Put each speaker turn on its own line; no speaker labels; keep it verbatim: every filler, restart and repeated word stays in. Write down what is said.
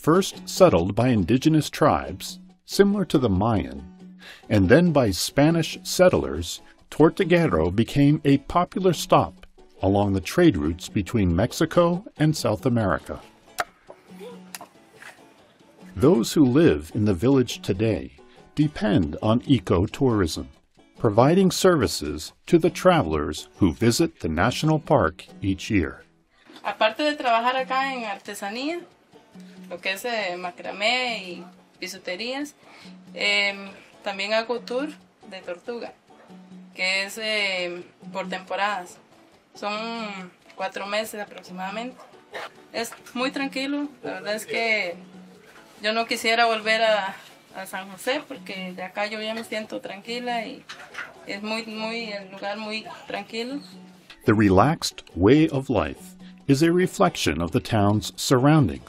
first settled by indigenous tribes, similar to the Mayan, and then by Spanish settlers, Tortuguero became a popular stop along the trade routes between Mexico and South America. Those who live in the village today depend on ecotourism, providing services to the travelers who visit the national park each year.
Aparte de trabajar acá en artesanía, lo que es eh, macramé y bisuterías, eh, también hago tour de tortuga, que es eh, por temporadas. Son cuatro meses aproximadamente. Es muy tranquilo, la verdad es que yo no quisiera volver a, a San José porque de acá yo ya me siento tranquila y es muy, muy, el lugar muy tranquilo.
The relaxed way of life is a reflection of the town's surroundings.